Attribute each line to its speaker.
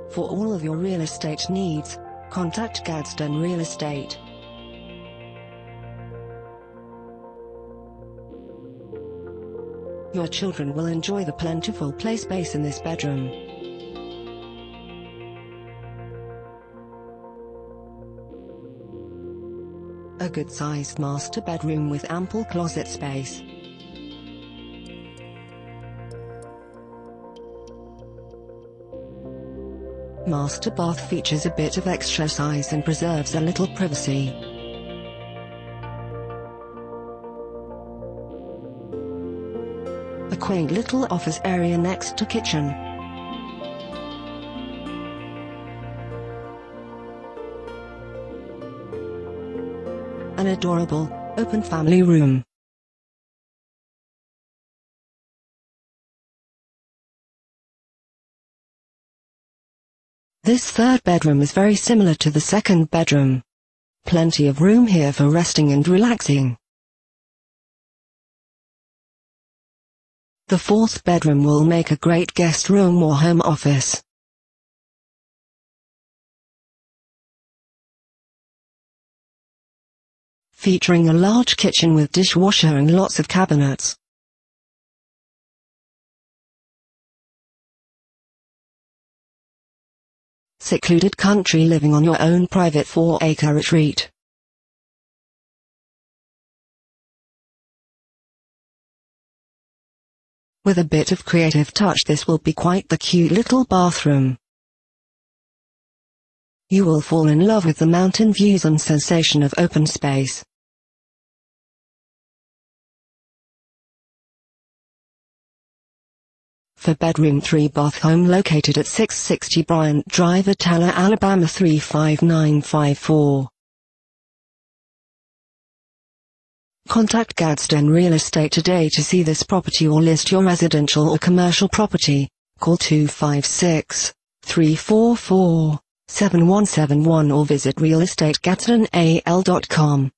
Speaker 1: For all of your real estate needs, contact Gadsden Real Estate. Your children will enjoy the plentiful play space in this bedroom. A good-sized master bedroom with ample closet space. Master bath features a bit of extra size and preserves a little privacy. A quaint little office area next to kitchen. An adorable, open family room. This third bedroom is very similar to the second bedroom. Plenty of room here for resting and relaxing. The fourth bedroom will make a great guest room or home office. Featuring a large kitchen with dishwasher and lots of cabinets. Secluded country living on your own private 4-acre retreat. With a bit of creative touch, this will be quite the cute little bathroom. You will fall in love with the mountain views and sensation of open space. For bedroom 3 bath home located at 660 Bryant Drive, Attalla, Alabama 35954. Contact Gadsden Real Estate today to see this property or list your residential or commercial property. Call 256-344-7171 or visit realestategadsdenal.com.